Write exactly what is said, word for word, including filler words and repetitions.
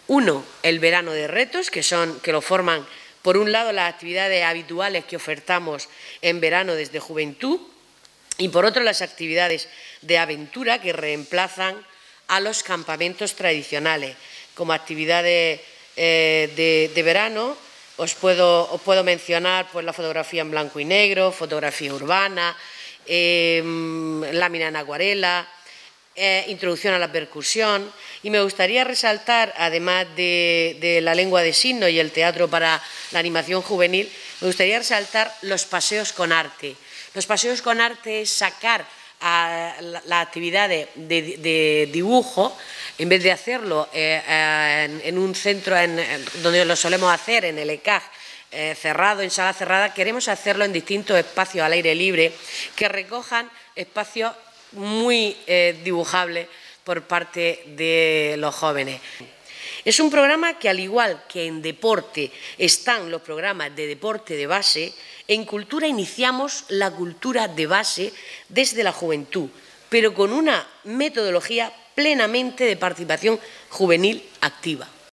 Uno, el verano de retos, que, son, que lo forman, por un lado, las actividades habituales que ofertamos en verano desde Juventud y, por otro, las actividades de aventura que reemplazan a los campamentos tradicionales. Como actividades eh, de, de verano, os puedo, os puedo mencionar pues, la fotografía en blanco y negro, fotografía urbana, eh, lámina en acuarela, eh, introducción a la percusión. Y me gustaría resaltar, además de, de la lengua de signos y el teatro para la animación juvenil, me gustaría resaltar los paseos con arte. Los paseos con arte es sacar a las la actividades de, de dibujo, en vez de hacerlo eh, en, en un centro en, donde lo solemos hacer, en el E C A G eh, cerrado, en sala cerrada, queremos hacerlo en distintos espacios al aire libre que recojan espacios muy eh, dibujables por parte de los jóvenes. Es un programa que, al igual que en deporte están los programas de deporte de base, en cultura iniciamos la cultura de base desde la juventud, pero con una metodología plenamente de participación juvenil activa.